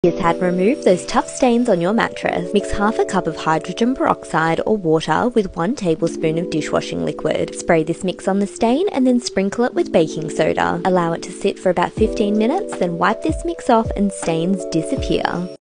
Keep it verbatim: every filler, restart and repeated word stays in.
This had removed those tough stains on your mattress. Mix half a cup of hydrogen peroxide or water with one tablespoon of dishwashing liquid. Spray this mix on the stain and then sprinkle it with baking soda. Allow it to sit for about fifteen minutes, then wipe this mix off and stains disappear.